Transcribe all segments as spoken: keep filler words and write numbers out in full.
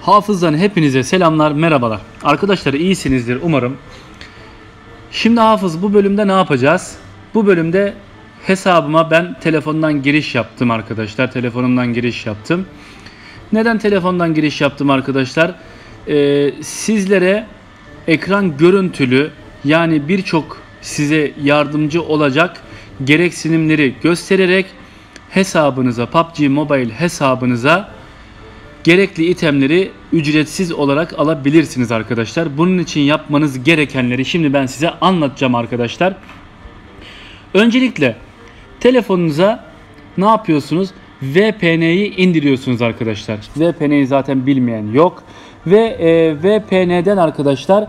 Hafız'dan hepinize selamlar, merhabalar. Arkadaşlar iyisinizdir umarım. Şimdi Hafız, bu bölümde ne yapacağız? Bu bölümde hesabıma ben telefondan giriş yaptım arkadaşlar. Telefonumdan giriş yaptım. Neden telefondan giriş yaptım arkadaşlar? Ee, sizlere ekran görüntülü, yani birçok size yardımcı olacak gereksinimleri göstererek hesabınıza, P U B G Mobile hesabınıza gerekli itemleri ücretsiz olarak alabilirsiniz arkadaşlar. Bunun için yapmanız gerekenleri şimdi ben size anlatacağım arkadaşlar. Öncelikle telefonunuza ne yapıyorsunuz? V P N'yi indiriyorsunuz arkadaşlar. V P N'yi zaten bilmeyen yok. Ve e, V P N'den arkadaşlar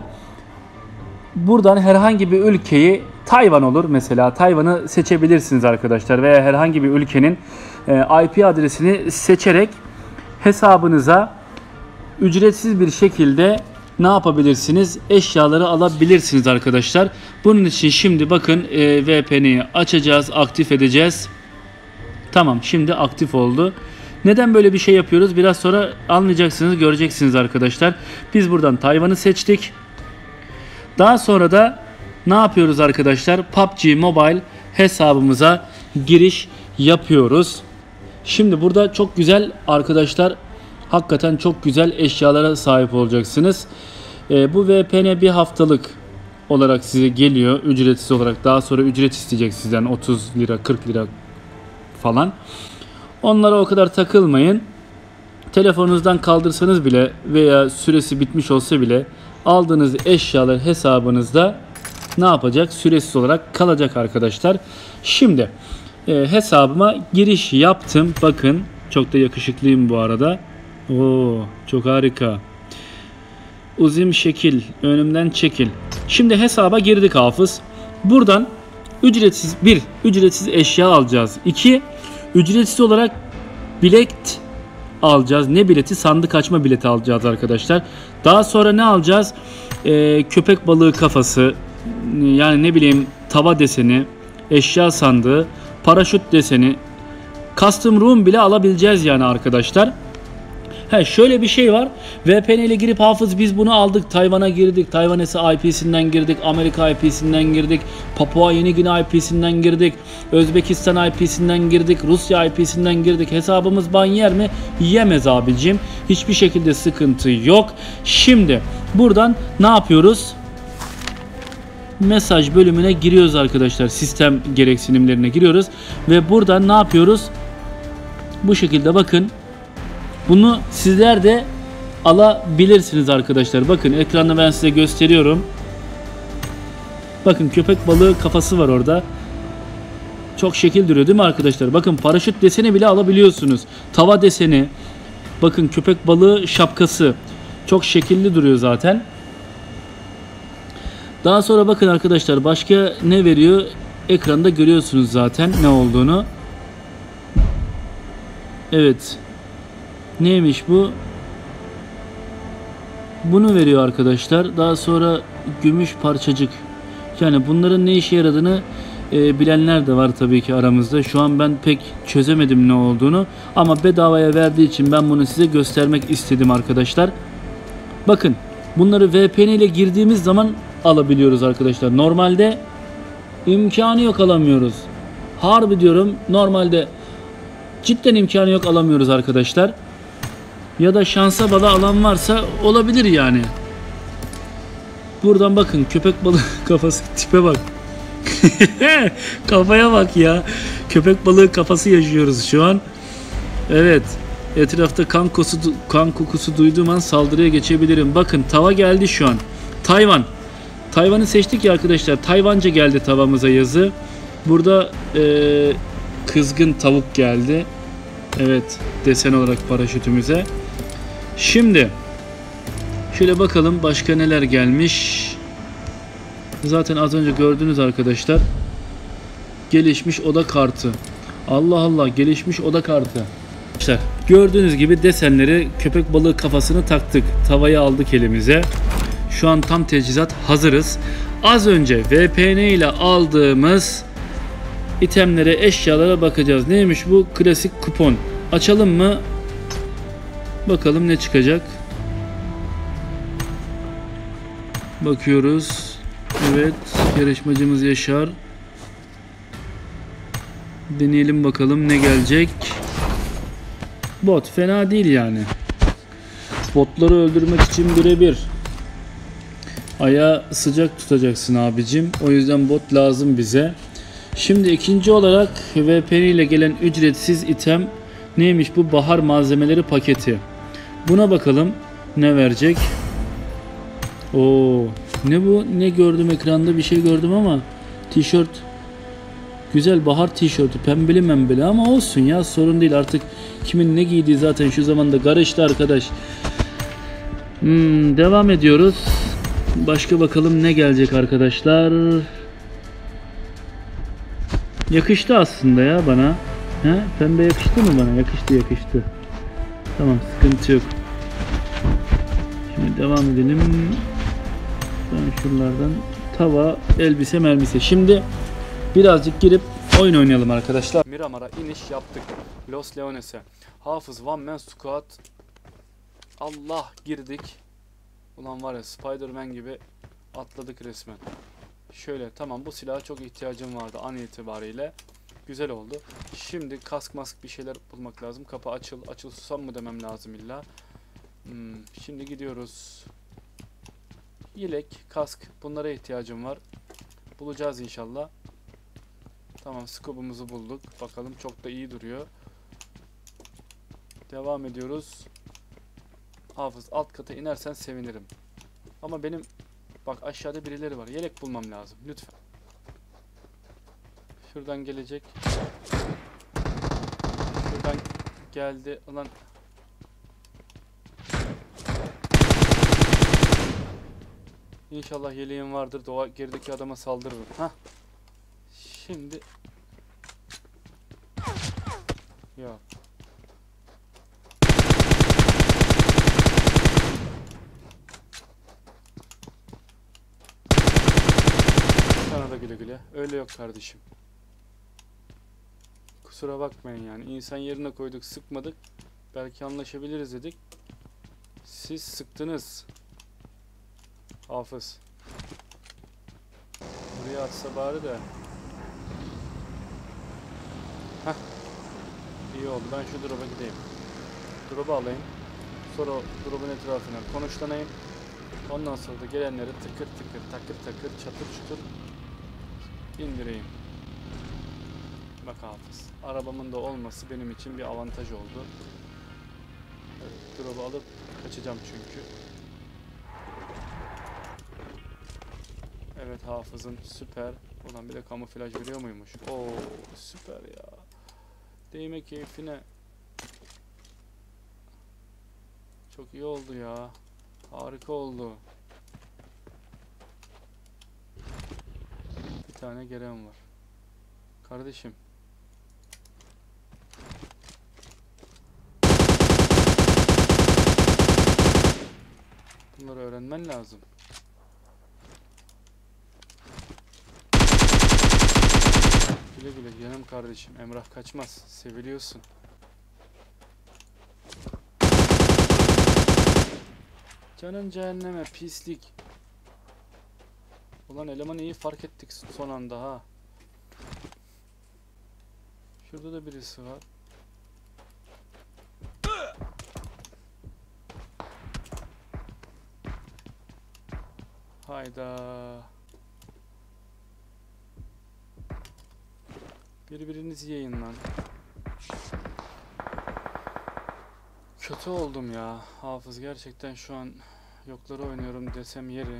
buradan herhangi bir ülkeyi, Tayvan olur mesela, Tayvan'ı seçebilirsiniz arkadaşlar. Veya herhangi bir ülkenin e, I P adresini seçerek hesabınıza ücretsiz bir şekilde ne yapabilirsiniz? Eşyaları alabilirsiniz arkadaşlar. Bunun için şimdi bakın e, V P N'yi açacağız, aktif edeceğiz. Tamam, şimdi aktif oldu. Neden böyle bir şey yapıyoruz? Biraz sonra anlayacaksınız, göreceksiniz arkadaşlar. Biz buradan Tayvan'ı seçtik. Daha sonra da ne yapıyoruz arkadaşlar? P U B G Mobile hesabımıza giriş yapıyoruz. Şimdi burada çok güzel arkadaşlar, hakikaten çok güzel eşyalara sahip olacaksınız. E, bu V P N bir haftalık olarak size geliyor ücretsiz olarak. Daha sonra ücret isteyecek sizden, otuz lira kırk lira falan. Onlara o kadar takılmayın. Telefonunuzdan kaldırsanız bile veya süresi bitmiş olsa bile aldığınız eşyalar hesabınızda ne yapacak? Süresiz olarak kalacak arkadaşlar. Şimdi e, hesabıma giriş yaptım. Bakın çok da yakışıklıyım bu arada. Oo, çok harika. Uzun şekil, önümden çekil. Şimdi hesaba girdik Hafız. Buradan ücretsiz bir ücretsiz eşya alacağız. İki ücretsiz olarak bilet alacağız. Ne bileti? Sandık açma bileti alacağız arkadaşlar. Daha sonra ne alacağız? Ee, köpek balığı kafası, yani ne bileyim tava deseni, eşya sandığı, paraşüt deseni, custom room bile alabileceğiz yani arkadaşlar. He, şöyle bir şey var. V P N ile girip Hafız biz bunu aldık. Tayvan'a girdik. Tayvan I P'sinden girdik. Amerika I P'sinden girdik. Papua Yeni Gine I P'sinden girdik. Özbekistan I P'sinden girdik. Rusya I P'sinden girdik. Hesabımız ban yer mi? Yemez abicim. Hiçbir şekilde sıkıntı yok. Şimdi buradan ne yapıyoruz? Mesaj bölümüne giriyoruz arkadaşlar. Sistem gereksinimlerine giriyoruz. Ve buradan ne yapıyoruz? Bu şekilde bakın. Bunu sizler de alabilirsiniz arkadaşlar. Bakın ekranda ben size gösteriyorum. Bakın köpek balığı kafası var orada. Çok şekil duruyor değil mi arkadaşlar? Bakın paraşüt deseni bile alabiliyorsunuz. Tava deseni. Bakın köpek balığı şapkası. Çok şekilli duruyor zaten. Daha sonra bakın arkadaşlar başka ne veriyor? Ekranda görüyorsunuz zaten ne olduğunu. Evet. Neymiş bu? Bunu veriyor arkadaşlar. Daha sonra gümüş parçacık. Yani bunların ne işe yaradığını e, bilenler de var tabii ki aramızda. Şu an ben pek çözemedim ne olduğunu. Ama bedavaya verdiği için ben bunu size göstermek istedim arkadaşlar. Bakın bunları V P N ile girdiğimiz zaman alabiliyoruz arkadaşlar. Normalde imkanı yok, alamıyoruz. Harbi diyorum, normalde cidden imkanı yok, alamıyoruz arkadaşlar. Ya da şansa bala alan varsa olabilir yani. Buradan bakın köpek balığı kafası, tipe bak. Kafaya bak ya. Köpek balığı kafası yaşıyoruz şu an. Evet. Etrafta kan kokusu, kan kokusu duyduğum an saldırıya geçebilirim. Bakın tava geldi şu an. Tayvan. Tayvan'ı seçtik ya arkadaşlar. Tayvanca geldi tavamıza yazı. Burada ee, kızgın tavuk geldi. Evet, desen olarak paraşütümüze. Şimdi şöyle bakalım başka neler gelmiş. Zaten az önce gördünüz arkadaşlar. Gelişmiş oda kartı. Allah Allah, gelişmiş oda kartı. İşte gördüğünüz gibi desenleri, köpek balığı kafasını taktık. Tavayı aldık elimize. Şu an tam teçhizat hazırız. Az önce V P N ile aldığımız itemlere, eşyalara bakacağız. Neymiş bu? Klasik kupon. Açalım mı? Bakalım ne çıkacak. Bakıyoruz. Evet, yarışmacımız Yaşar. Deneyelim bakalım ne gelecek. Bot fena değil yani. Botları öldürmek için birebir. Ayağı sıcak tutacaksın abicim. O yüzden bot lazım bize. Şimdi ikinci olarak V P N ile gelen ücretsiz item neymiş bu? Bahar malzemeleri paketi. Buna bakalım ne verecek. Oo, ne bu? Ne gördüm ekranda, bir şey gördüm ama tişört. Güzel bahar tişörtü, pembeli membeli ama olsun ya, sorun değil artık. Kimin ne giydiği zaten şu zamanda karıştı arkadaş. Hmm, devam ediyoruz. Başka bakalım ne gelecek arkadaşlar. Yakıştı aslında ya bana. He? Pembe yakıştı mı bana? Yakıştı yakıştı. Tamam, sıkıntı yok. Şimdi devam edelim. Ben şuralardan tava, elbise, mermise. Şimdi birazcık girip oyun oynayalım arkadaşlar. Miramar'a iniş yaptık. Los Leones'e. Hafız One Man Squad. Allah, girdik. Ulan var ya, Spider-Man gibi atladık resmen. Şöyle, tamam, bu silaha çok ihtiyacım vardı an itibariyle. Güzel oldu. Şimdi kask mask bir şeyler bulmak lazım. Kapı açıl. Açıl susam mı demem lazım illa. Hmm, şimdi gidiyoruz. Yelek, kask, bunlara ihtiyacım var. Bulacağız inşallah. Tamam, scope'umuzu bulduk. Bakalım, çok da iyi duruyor. Devam ediyoruz. Hafız, alt kata inersen sevinirim. Ama benim bak aşağıda birileri var. Yelek bulmam lazım lütfen. Şuradan gelecek. Şuradan geldi. Ulan İnşallah yeleğim vardır. Doğa gerideki adama saldırırım. Hah. Şimdi ya. Sana da güle güle. Öyle yok kardeşim. Kusura bakmayın yani. İnsan yerine koyduk, sıkmadık. Belki anlaşabiliriz dedik. Siz sıktınız. Hafız. Buraya atsa bari de. Heh. İyi oldu. Ben şu drop'a gideyim. Drop'u alayım. Sonra drop'un etrafına konuşlanayım. Ondan sonra da gelenleri tıkır tıkır, takır takır, çatır çutur indireyim. Bak Hafız. Arabamın da olması benim için bir avantaj oldu. Evet, drop'u alıp kaçacağım çünkü. Evet, Hafız'ın süper. Ulan bir de kamuflaj veriyor muymuş? Oo süper ya. Değme keyfine. Çok iyi oldu ya. Harika oldu. Bir tane gelen var. Kardeşim. Bunları öğrenmen lazım. Güle güle canım kardeşim. Emrah kaçmaz. Seviliyorsun. Canın cehenneme pislik. Ulan elemanı iyi fark ettik son anda ha. Şurada da birisi var. Hayda. Birbirinizi yiyin lan. Kötü oldum ya. Hafız gerçekten şu an yokları oynuyorum desem yeri.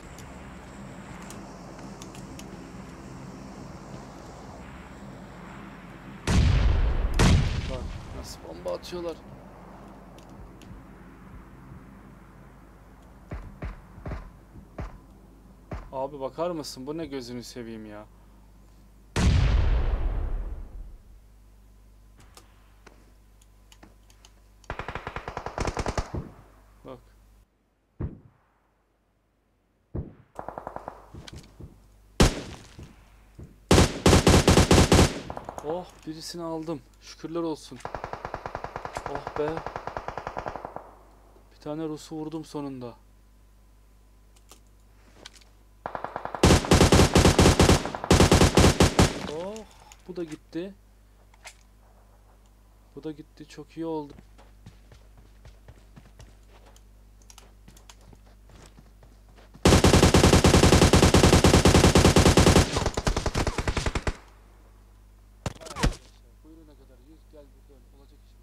Bak nasıl bomba atıyorlar. Abi bakar mısın? Bu ne, gözünü seveyim ya. Bak. Oh, birisini aldım. Şükürler olsun. Oh be. Bir tane Rus'u vurdum sonunda. Bu da gitti. Bu da gitti. Çok iyi oldu. Buyuruna kadar yüz gel buradan olacak iş.